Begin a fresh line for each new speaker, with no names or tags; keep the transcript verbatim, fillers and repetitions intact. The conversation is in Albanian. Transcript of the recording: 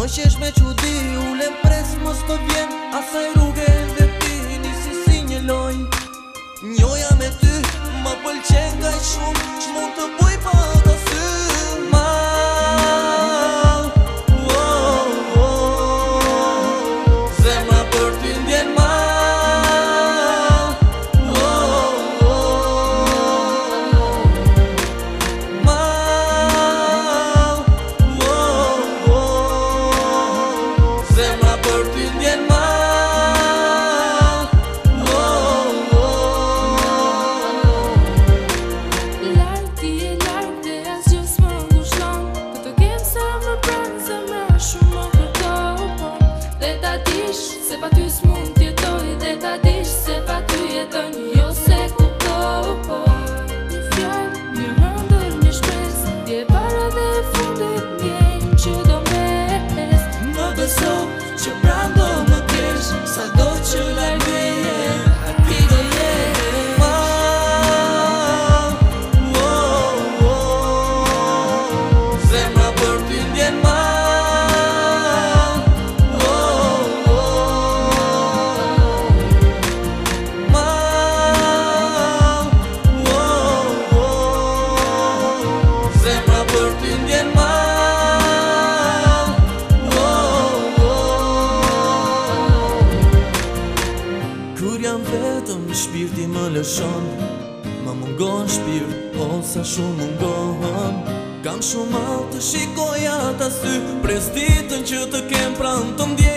qesh me qudi, ulem pres mos më vjen. Asaj rrugë dhe ti nisi si një loj. Njoja me ty ma pëlqen nga i shumë, ç'mund të buj pa ta sy. Mal, oh, oh, zemra për ty ndjen mal, oh, oh, mal, oh, oh, zemra për ty ndjen mal.
Se pa ty s'mund t'jetoj, dhe ta dish se pa ty jeton, jo se kuptoj. Një fjall, një hëndër, një shpres, dje para dhe fundit njën që do mes.
Më beso që pran do më kesh, sa do që larg meje, ati do jesh. Mal, oh, oh, zemra për ty ndjen mal. Kur jam vetëm, shpirti më lëshon, më mungon shpirt, o sa shumë mungon. Kam shumë malë të shikoj ata sy, pres ditën që të kem pranë të ndjen.